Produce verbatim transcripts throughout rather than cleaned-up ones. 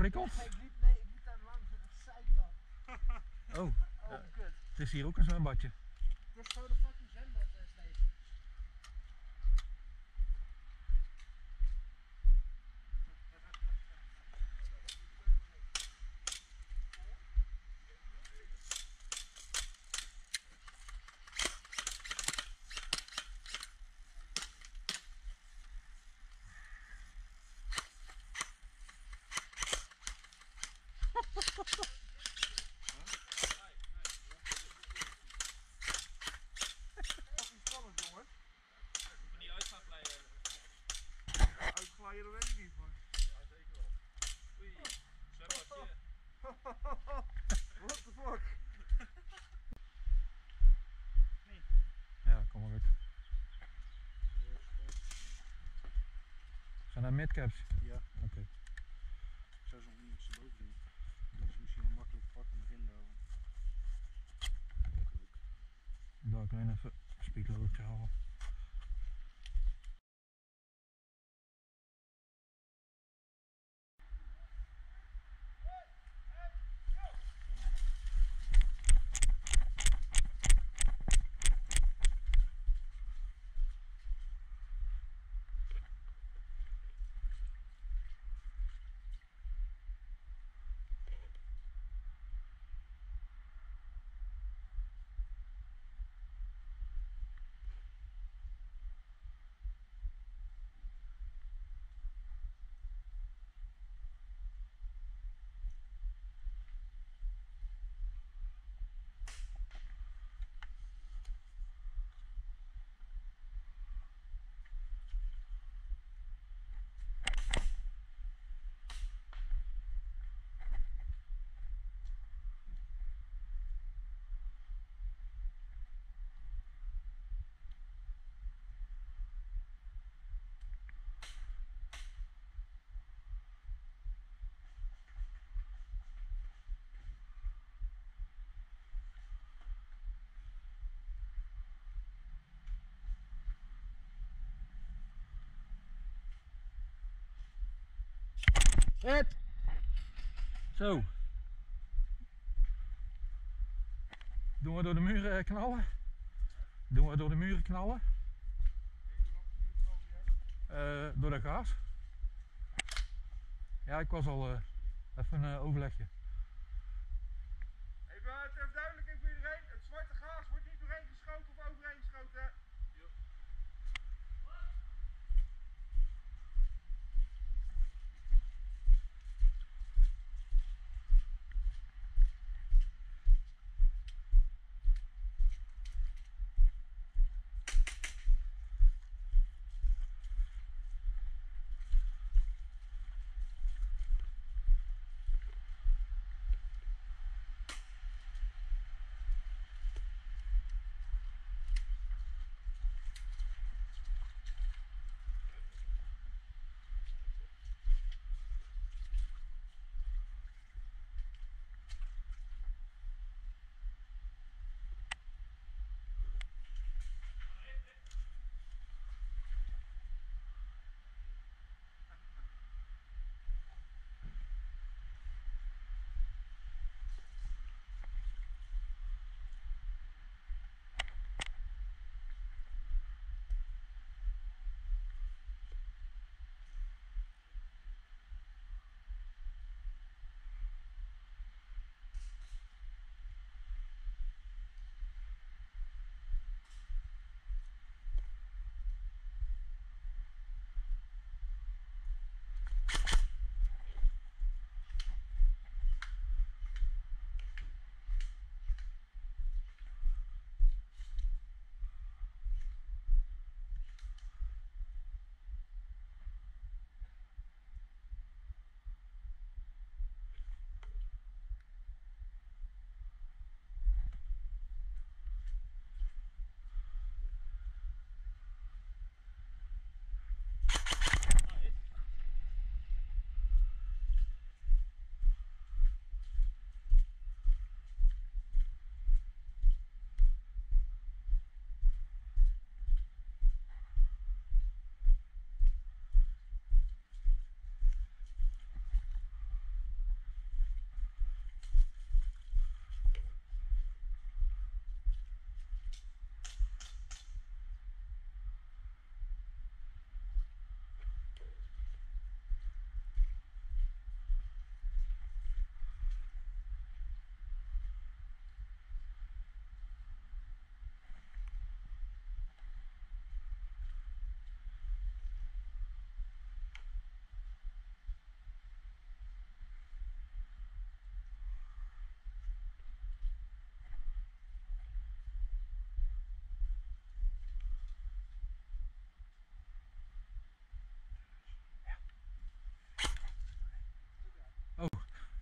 ingewikkeld? Nee, ik liep, nee, ik liep daar langs en het zeiknat. Oh, Oh, ja. kut. Het is hier ook een zwembadje. Het is zo de fucking zwembad, uh, Steve. Uitglijden, dat weet ik niet, maar... Ja, zeker wel. Oei, zwembadje. What the fuck? Ja, kom maar goed. Zijn dat midcaps? Ja. Oké. Okay. Ik zou ze nog niet eens boven doen. Dat is misschien wel makkelijk te pakken in het begin daarvan. Daar kan je even speedload halen. Zet! Zo. Doen we door de muren knallen? Doen we door de muren knallen? Uh, door dat gas? Ja, ik was al uh, even een uh, overlegje. Even, het is duidelijk even voor iedereen. Het zwarte gaas wordt niet doorheen geschoten of overheen geschoten.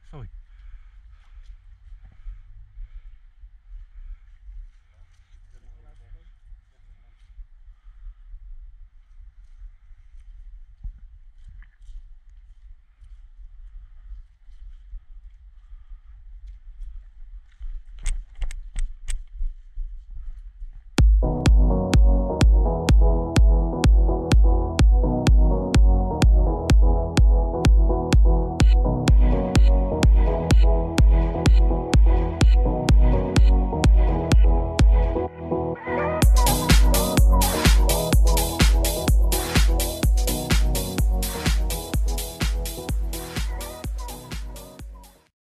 Sorry.